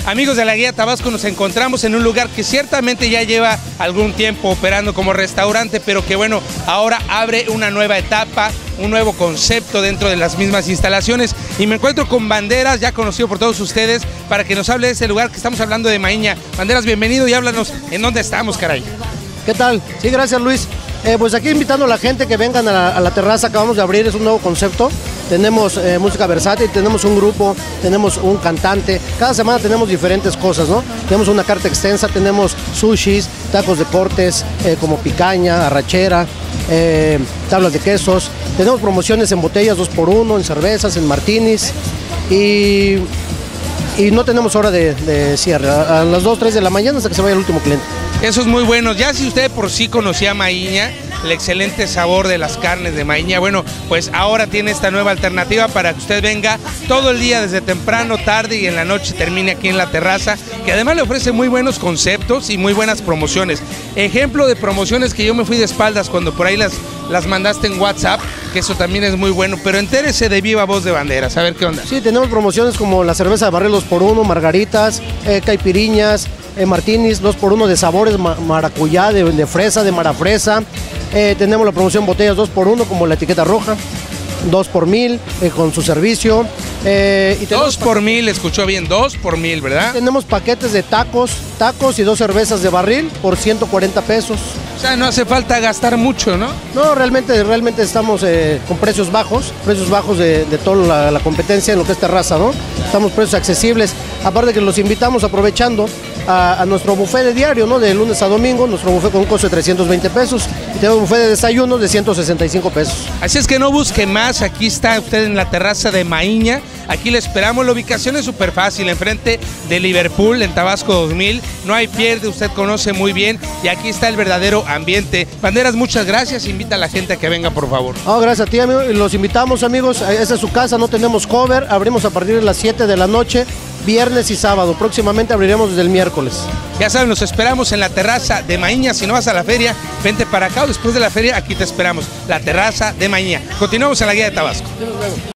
Amigos de la Guía Tabasco, nos encontramos en un lugar que ciertamente ya lleva algún tiempo operando como restaurante, pero que bueno, ahora abre una nueva etapa, un nuevo concepto dentro de las mismas instalaciones. Y me encuentro con Banderas, ya conocido por todos ustedes, para que nos hable de ese lugar que estamos hablando de Maíña. Banderas, bienvenido y háblanos en dónde estamos, caray. ¿Qué tal? Sí, gracias, Luis. Pues aquí invitando a la gente que vengan a la terraza, acabamos de abrir, es un nuevo concepto. Tenemos música versátil, tenemos un grupo, tenemos un cantante. Cada semana tenemos diferentes cosas, ¿no? Tenemos una carta extensa, tenemos sushis, tacos de cortes, como picaña, arrachera, tablas de quesos. Tenemos promociones en botellas 2x1, en cervezas, en martinis. Y no tenemos hora de cierre, a las 2, 3 de la mañana hasta que se vaya el último cliente. Eso es muy bueno. Ya si usted por sí conocía Maíña, el excelente sabor de las carnes de Maíña, bueno, pues ahora tiene esta nueva alternativa para que usted venga todo el día, desde temprano, tarde y en la noche termine aquí en la terraza, que además le ofrece muy buenos conceptos y muy buenas promociones. Ejemplo de promociones que yo me fui de espaldas cuando por ahí las mandaste en WhatsApp, que eso también es muy bueno, pero entérese de viva voz de Banderas, a ver qué onda. Sí, tenemos promociones como la cerveza de barril 2x1, margaritas, caipiriñas, martinis 2x1 de sabores, maracuyá, de fresa, de marafresa. Tenemos la promoción botellas 2x1 como la etiqueta roja, 2 por 1000 con su servicio. 2 por 1000, escuchó bien, 2 por 1000, ¿verdad? Tenemos paquetes de tacos y 2 cervezas de barril por 140 pesos. O sea, no hace falta gastar mucho, ¿no? No, realmente estamos con precios bajos de toda la competencia en lo que es terraza, ¿no? Estamos precios accesibles. Aparte que los invitamos aprovechando a nuestro buffet de diario, ¿no? De lunes a domingo, nuestro buffet con un costo de 320 pesos. Y tenemos un buffet de desayunos de 165 pesos. Así es que no busque más, aquí está usted en la terraza de Maíña. Aquí le esperamos, la ubicación es súper fácil, enfrente de Liverpool, en Tabasco 2000. No hay pierde, usted conoce muy bien y aquí está el verdadero ambiente. Banderas, muchas gracias, invita a la gente a que venga, por favor. Oh, gracias a ti, amigo. Los invitamos, amigos, esa es su casa, no tenemos cover, abrimos a partir de las 7 de la noche, viernes y sábado. Próximamente abriremos desde el miércoles. Ya saben, los esperamos en la terraza de Maíña. Si no vas a la feria, vente para acá o después de la feria, aquí te esperamos. La terraza de Maíña. Continuamos en la Guía de Tabasco.